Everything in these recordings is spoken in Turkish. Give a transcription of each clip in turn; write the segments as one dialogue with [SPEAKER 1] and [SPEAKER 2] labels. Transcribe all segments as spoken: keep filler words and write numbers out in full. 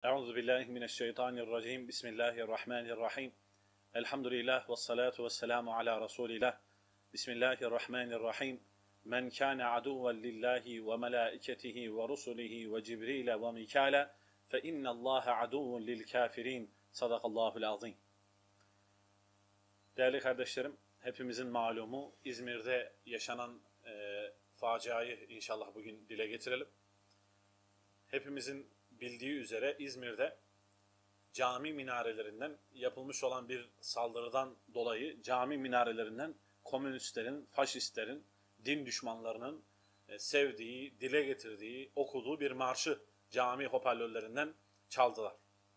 [SPEAKER 1] Euzu billahi mineşşeytanirracim. Bismillahirrahmanirrahim. Elhamdülillah ve salatu vesselamu ala Resulillah. Bismillahirrahmanirrahim. Men kana aduven lillahi ve melaiketihi ve rusulihi ve Cibril ve Mikala fe innallaha aduvun lil kafirin. Sadakallahul azim. Değerli kardeşlerim, hepimizin malumu İzmir'de yaşanan e, faciayı inşallah bugün dile getirelim. Hepimizin bildiği üzere İzmir'de cami minarelerinden yapılmış olan bir saldırıdan dolayı cami minarelerinden komünistlerin, faşistlerin, din düşmanlarının sevdiği, dile getirdiği, okuduğu bir marşı cami hoparlörlerinden çaldılar.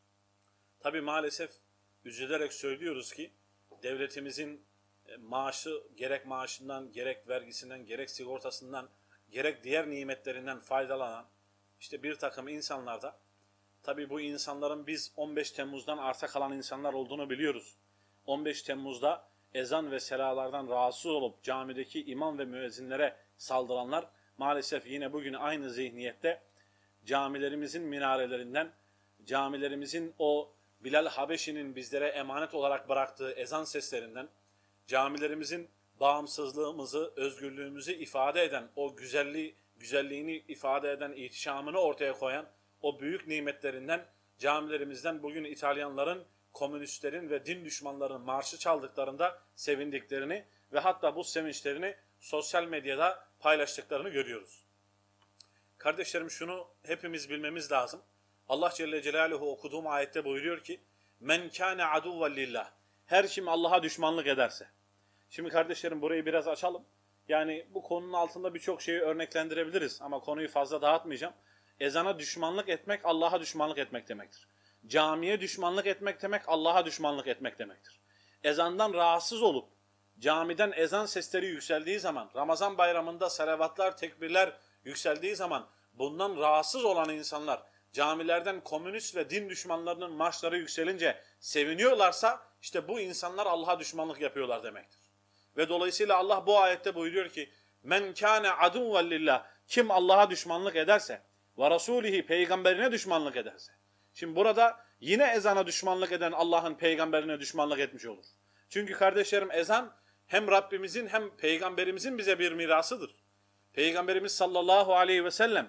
[SPEAKER 1] Tabii maalesef üzülerek söylüyoruz ki devletimizin maaşı, gerek maaşından, gerek vergisinden, gerek sigortasından, gerek diğer nimetlerinden faydalanan İşte bir takım insanlarda, tabii bu insanların biz on beş Temmuz'dan arta kalan insanlar olduğunu biliyoruz. on beş Temmuz'da ezan ve selalardan rahatsız olup camideki imam ve müezzinlere saldıranlar maalesef yine bugün aynı zihniyette camilerimizin minarelerinden, camilerimizin o Bilal Habeşi'nin bizlere emanet olarak bıraktığı ezan seslerinden, camilerimizin bağımsızlığımızı, özgürlüğümüzü ifade eden o güzelliği, güzelliğini ifade eden, ihtişamını ortaya koyan o büyük nimetlerinden, camilerimizden bugün İtalyanların, komünistlerin ve din düşmanlarının marşı çaldıklarında sevindiklerini ve hatta bu sevinçlerini sosyal medyada paylaştıklarını görüyoruz. Kardeşlerim, şunu hepimiz bilmemiz lazım. Allah Celle Celaluhu okuduğum ayette buyuruyor ki men kâne aduven lillah. Her kim Allah'a düşmanlık ederse. Şimdi kardeşlerim burayı biraz açalım. Yani bu konunun altında birçok şeyi örneklendirebiliriz ama konuyu fazla dağıtmayacağım. Ezana düşmanlık etmek, Allah'a düşmanlık etmek demektir. Camiye düşmanlık etmek demek, Allah'a düşmanlık etmek demektir. Ezandan rahatsız olup, camiden ezan sesleri yükseldiği zaman, Ramazan bayramında salavatlar, tekbirler yükseldiği zaman, bundan rahatsız olan insanlar, camilerden komünist ve din düşmanlarının marşları yükselince seviniyorlarsa, işte bu insanlar Allah'a düşmanlık yapıyorlar demektir. Ve dolayısıyla Allah bu ayette buyuruyor ki men kâne aduven lillah, kim Allah'a düşmanlık ederse ve rasulihi, peygamberine düşmanlık ederse. Şimdi burada yine ezana düşmanlık eden Allah'ın peygamberine düşmanlık etmiş olur. Çünkü kardeşlerim ezan hem Rabbimizin hem peygamberimizin bize bir mirasıdır. Peygamberimiz sallallahu aleyhi ve sellem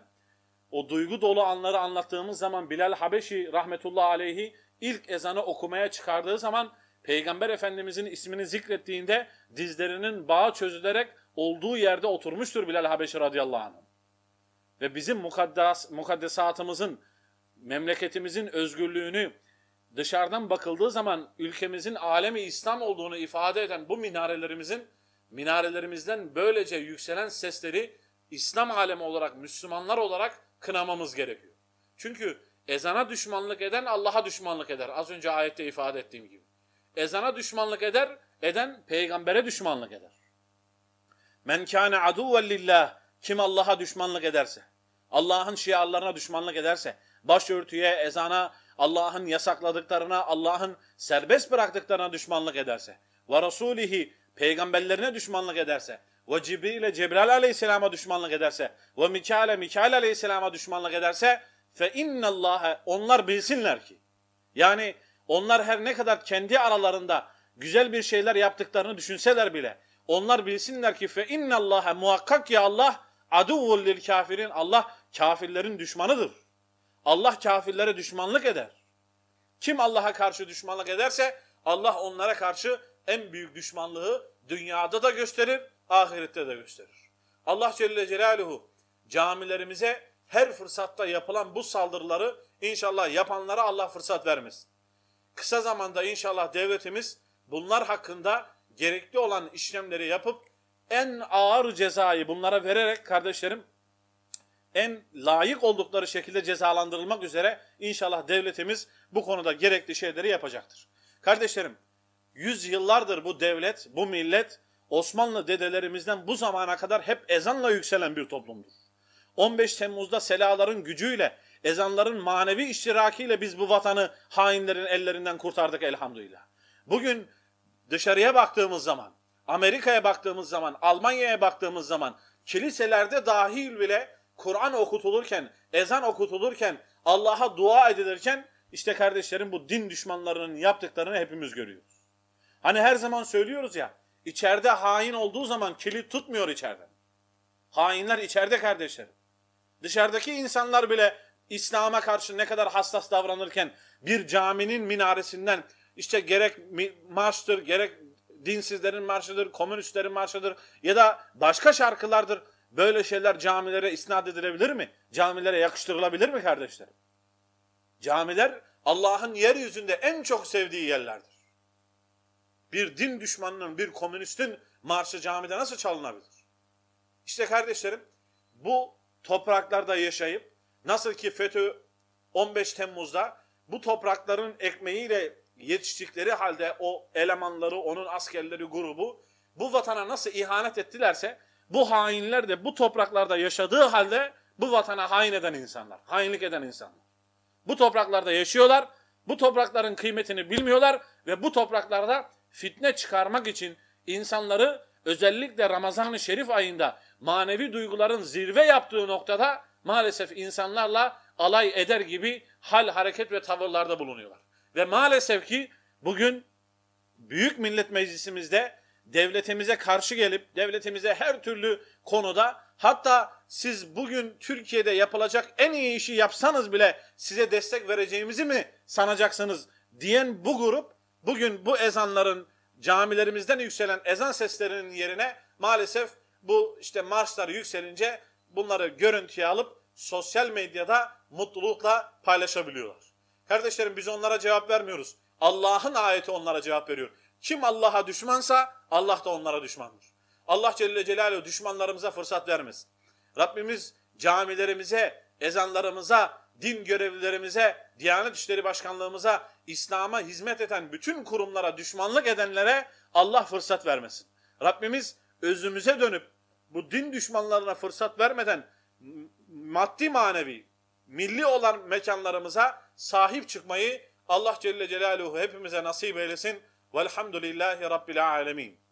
[SPEAKER 1] o duygu dolu anları anlattığımız zaman Bilal Habeşi rahmetullahi aleyhi ilk ezanı okumaya çıkardığı zaman Peygamber Efendimizin ismini zikrettiğinde dizlerinin bağı çözülerek olduğu yerde oturmuştur Bilal Habeşi radıyallahu anh. Ve bizim mukaddes, mukaddesatımızın, memleketimizin özgürlüğünü dışarıdan bakıldığı zaman ülkemizin alemi İslam olduğunu ifade eden bu minarelerimizin, minarelerimizden böylece yükselen sesleri İslam alemi olarak, Müslümanlar olarak kınamamız gerekiyor. Çünkü ezana düşmanlık eden Allah'a düşmanlık eder. Az önce ayette ifade ettiğim gibi. Ezana düşmanlık eder, eden peygambere düşmanlık eder. Men kâne aduven lillah, kim Allah'a düşmanlık ederse, Allah'ın şiarlarına düşmanlık ederse, başörtüye, ezana, Allah'ın yasakladıklarına, Allah'ın serbest bıraktıklarına düşmanlık ederse, ve rasulihi, peygamberlerine düşmanlık ederse, ve Cibril'e, Cebrail aleyhisselama düşmanlık ederse, ve Mikail'e, Mikail aleyhisselama düşmanlık ederse, fe innallâhe, onlar bilsinler ki, yani onlar her ne kadar kendi aralarında güzel bir şeyler yaptıklarını düşünseler bile, onlar bilsinler ki fe innallâhe, muhakkak ya Allah aduvvul lil kafirin, Allah kafirlerin düşmanıdır. Allah kafirlere düşmanlık eder. Kim Allah'a karşı düşmanlık ederse Allah onlara karşı en büyük düşmanlığı dünyada da gösterir, ahirette de gösterir. Allah Celle Celaluhu camilerimize her fırsatta yapılan bu saldırıları inşallah yapanlara Allah fırsat vermesin. Kısa zamanda inşallah devletimiz bunlar hakkında gerekli olan işlemleri yapıp en ağır cezayı bunlara vererek kardeşlerim en layık oldukları şekilde cezalandırılmak üzere inşallah devletimiz bu konuda gerekli şeyleri yapacaktır. Kardeşlerim, yüzyıllardır bu devlet, bu millet Osmanlı dedelerimizden bu zamana kadar hep ezanla yükselen bir toplumdur. on beş Temmuz'da selaların gücüyle, ezanların manevi iştirakiyle biz bu vatanı hainlerin ellerinden kurtardık elhamdülillah. Bugün dışarıya baktığımız zaman, Amerika'ya baktığımız zaman, Almanya'ya baktığımız zaman, kiliselerde dahil bile Kur'an okutulurken, ezan okutulurken, Allah'a dua edilirken işte kardeşlerim bu din düşmanlarının yaptıklarını hepimiz görüyoruz. Hani her zaman söylüyoruz ya, içeride hain olduğu zaman kilit tutmuyor içeriden. Hainler içeride kardeşlerim. Dışarıdaki insanlar bile İslam'a karşı ne kadar hassas davranırken bir caminin minaresinden işte gerek marştır, gerek dinsizlerin marşıdır, komünistlerin marşıdır ya da başka şarkılardır, böyle şeyler camilere isnat edilebilir mi? Camilere yakıştırılabilir mi kardeşlerim? Camiler Allah'ın yeryüzünde en çok sevdiği yerlerdir. Bir din düşmanının, bir komünistin marşı camide nasıl çalınabilir? İşte kardeşlerim, bu topraklarda yaşayıp nasıl ki FETÖ on beş Temmuz'da bu toprakların ekmeğiyle yetiştikleri halde o elemanları, onun askerleri grubu bu vatana nasıl ihanet ettilerse, bu hainler de bu topraklarda yaşadığı halde bu vatana hain eden insanlar, hainlik eden insanlar. Bu topraklarda yaşıyorlar, bu toprakların kıymetini bilmiyorlar ve bu topraklarda fitne çıkarmak için insanları özellikle Ramazan-ı Şerif ayında manevi duyguların zirve yaptığı noktada maalesef insanlarla alay eder gibi hal, hareket ve tavırlarda bulunuyorlar. Ve maalesef ki bugün Büyük Millet Meclisimizde devletimize karşı gelip devletimize her türlü konuda, hatta siz bugün Türkiye'de yapılacak en iyi işi yapsanız bile size destek vereceğimizi mi sanacaksınız diyen bu grup bugün bu ezanların, camilerimizden yükselen ezan seslerinin yerine maalesef bu işte marşlar yükselince bunları görüntüye alıp sosyal medyada mutlulukla paylaşabiliyorlar. Kardeşlerim, biz onlara cevap vermiyoruz. Allah'ın ayeti onlara cevap veriyor. Kim Allah'a düşmansa Allah da onlara düşmandır. Allah Celle Celaluhu düşmanlarımıza fırsat vermesin. Rabbimiz camilerimize, ezanlarımıza, din görevlilerimize, Diyanet İşleri Başkanlığımıza, İslam'a hizmet eden bütün kurumlara, düşmanlık edenlere Allah fırsat vermesin. Rabbimiz özümüze dönüp bu din düşmanlarına fırsat vermeden maddi manevi, milli olan mekanlarımıza sahip çıkmayı Allah Celle Celaluhu hepimize nasip eylesin. Velhamdülillahi Rabbil alemin.